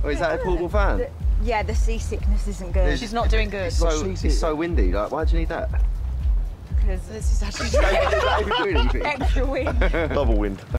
Oh, is that a portable fan? Yeah, the seasickness isn't good. She's not doing good. It's so windy. Like, why do you need that? Because This is actually Is that even doing anything? extra wind. Double wind.